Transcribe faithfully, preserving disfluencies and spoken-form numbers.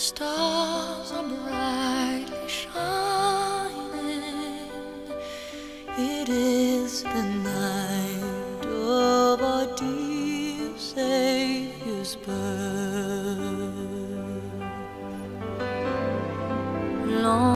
stars are brightly shining. It is the night of our dear Savior's birth.